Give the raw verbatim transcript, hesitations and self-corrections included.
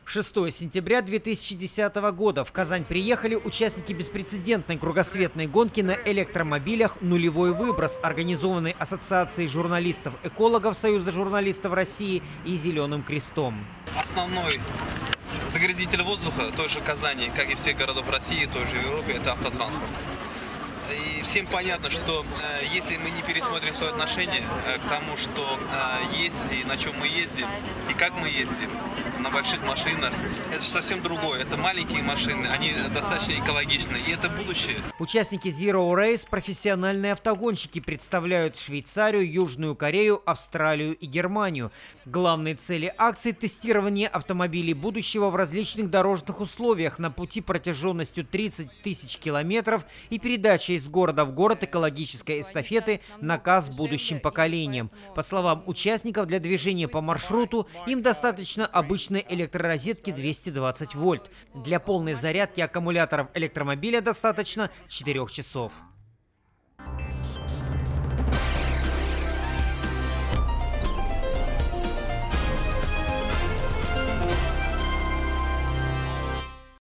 шестого сентября две тысячи десятого года в Казань приехали участники беспрецедентной кругосветной гонки на электромобилях «Нулевой выброс», организованной Ассоциацией журналистов-экологов Союза журналистов России и Зеленым крестом. Основной загрязнитель воздуха той же Казани, как и всех городов России, той же Европе, это автотранспорт. И всем понятно, что э, если мы не пересмотрим свое отношение э, к тому, что э, есть и на чем мы ездим, и как мы ездим, на больших машинах, это же совсем другое. Это маленькие машины, они достаточно экологичны, и это будущее. Участники Zero Race – профессиональные автогонщики, представляют Швейцарию, Южную Корею, Австралию и Германию. Главные цели акции – тестирование автомобилей будущего в различных дорожных условиях на пути протяженностью тридцать тысяч километров и передача из города в город экологической эстафеты «Наказ будущим поколениям». По словам участников, для движения по маршруту им достаточно обычной электророзетки двести двадцать вольт. Для полной зарядки аккумуляторов электромобиля достаточно четырёх часов.